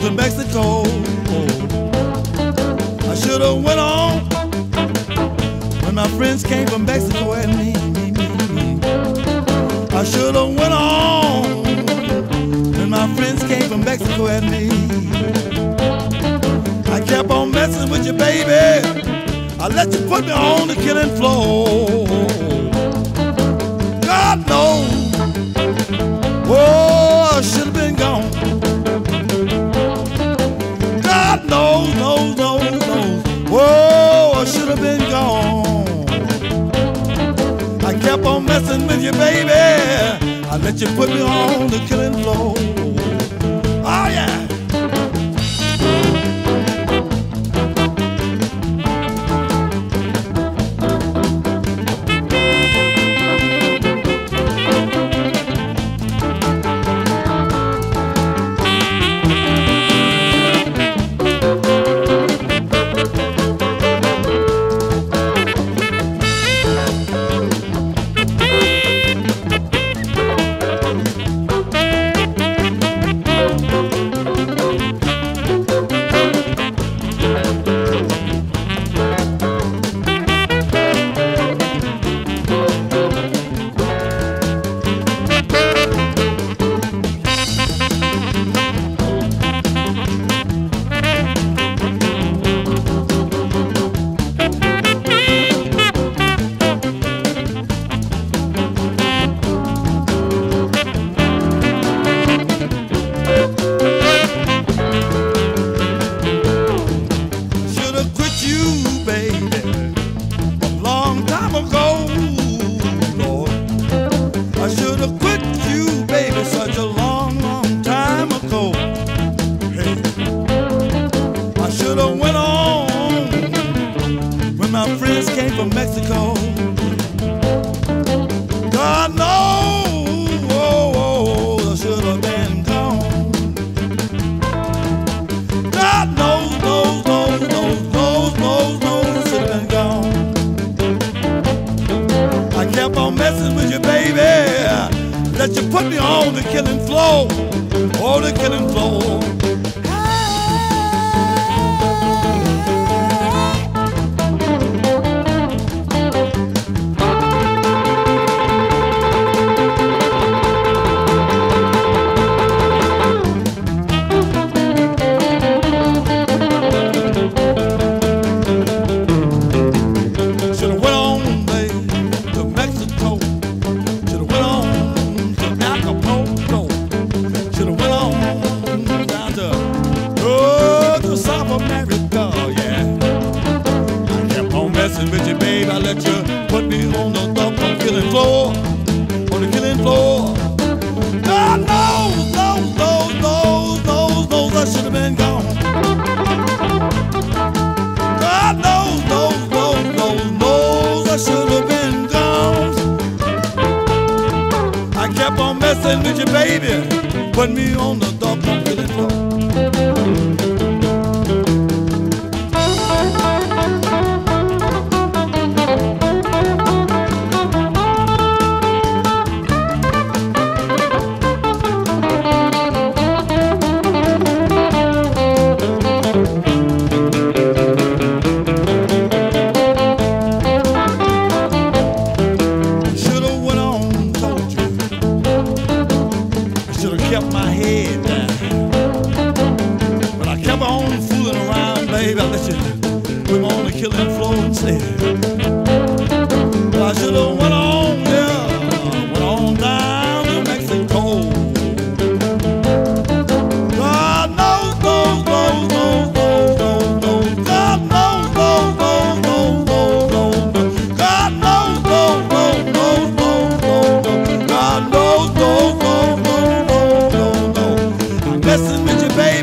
to Mexico. I should have went on when my friends came from Mexico and me. I should have went on when my friends came from Mexico and me. I kept on messing with you, baby. I let you put me on the killing floor. God knows, oh, I should have been gone. God knows, oh, I should have been gone. I kept on messing with you, baby. I let you put me on the killing floor. Oh, yeah. From Mexico, God knows, oh, I should have been gone. God knows, I should have been gone. I kept on messing with you, baby. Let you put me on the killing floor, oh, the killing floor. With you, babe, I let you put me on the killing floor, on the killing floor. God knows, I should have been gone. God knows, I should have been gone. I kept on messing with you, baby, put me on the killing floor. Kept my head down, but I kept on fooling around, baby. I let you put me on the killing floor instead. But I should have went on, yeah, went on down to Mexico. God knows, God knows, God knows, God knows, messing with you, baby.